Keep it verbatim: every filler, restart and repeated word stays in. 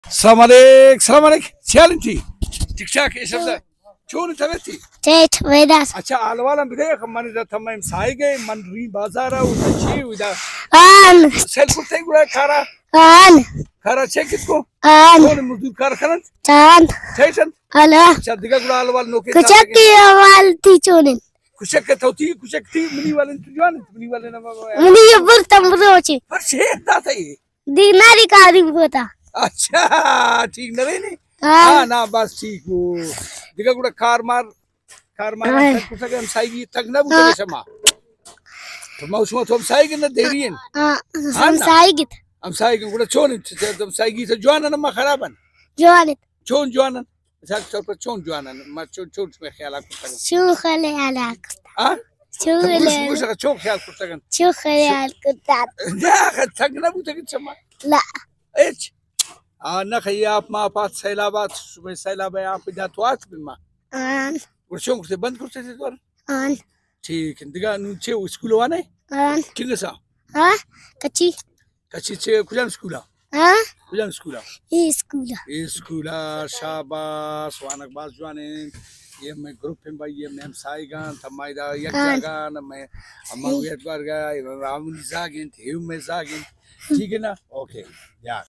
السلام عليك السلام عليك شال انتي تكشاك ايش ابدا شلون انت بنتي؟ جيت ويداس अच्छा आलवाला بداية من إذا تم مسايقة من ري بازارة وتشي وإذا آن سيلفور تيجوا كارا آن كارا تشيكتكو آن شلون مدير كارا كنت تان تيشن ألا شديقة قول آلوال نوكي كشكي والتي تونين كشك توتي كشك تي مني ولا انت جوان مني ولا انا ما مني يبرتم بروشي فرش هيك داتي دي ناري كاري بوتا अच्छा ठीक न रही हाँ हाँ ना बस ठीक वो देखा कुड़ा कार मार कार मार हाँ। तक कुछ हम साइगी तक ना बुझे हाँ। शमा तो मैं उसमें तो हम साइगी ना दे रही हैं हाँ हाँ हम ना साइगित हम साइगी कुड़ा चोन तो साइगी से जवान ना मैं खराबन جوانت चोन जवान अच्छा तो पर चोन जवान मैं चोन चोन में ख्याल आप करता شو خلي على كنت हाँ شو तो कुछ خلي कुछ का चोन ख्याल करता कन شو خلي على كنت जा तक ना बुझे कि शमा لا एच हाँ ना खैया आप माँ पास सैलाबाद सुबह सैलाब है आप इधर तो आज भी माँ آن ورشون كنت بند كنت تدور آن تيك ندقا نتشي سكولا وانا آن كل سا ها كتشي كاتشي تشي كلام سكولا ها كلام سكولا إيه سكولا إيه سكولا شاباس وانا باز جوانين يم جروب هم باي يم هم سايغان تمايدا يك جاغان मैं अम्मा को एक बार गया रामनी जागिन थे में जागिन ठीक है ना ओके यार